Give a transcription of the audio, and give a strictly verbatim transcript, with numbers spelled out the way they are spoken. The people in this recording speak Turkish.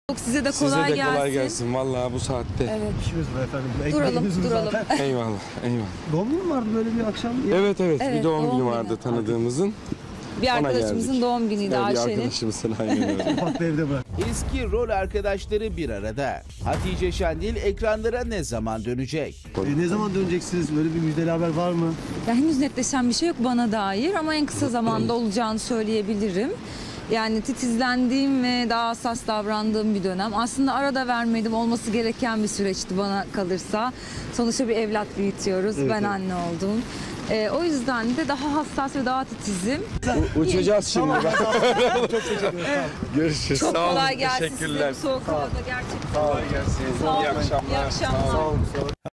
Size de Size kolay de gelsin. kolay gelsin. Vallahi bu saatte. Evet. İşimiz var efendim. Duralım, Ekmeğimiz var duralım. zaten. Eyvallah, eyvallah. Doğum günü mü vardı böyle bir akşam? Evet, evet, Evet, bir doğum, doğum günü günü. vardı tanıdığımızın. Bir Ona arkadaşımızın geldik. doğum günüydü Evet, bir Ayşe'nin. arkadaşımızın aynen öyle. Ufak bir evde bırak. Eski rol arkadaşları bir arada. Hatice Şendil ekranlara ne zaman dönecek? E, ne zaman döneceksiniz? Böyle bir müjdeli haber var mı? Ya henüz netleşen bir şey yok bana dair ama en kısa zamanda olacağını söyleyebilirim. Yani titizlendiğim ve daha hassas davrandığım bir dönem. Aslında arada vermedim, olması gereken bir süreçti bana kalırsa. Sonuçta bir evlat büyütüyoruz. Evet, ben evet. anne oldum. Ee, o yüzden de daha hassas ve daha titizim. U- uçacağız şimdi. Çok teşekkür ederim. Görüşürüz. Çok Sağ olun, kolay gelsin size teşekkürler. bu soğuk havada gerçekten. Kolay gelsin. Sağ olun. İyi akşamlar. İyi akşamlar. Sağ olun.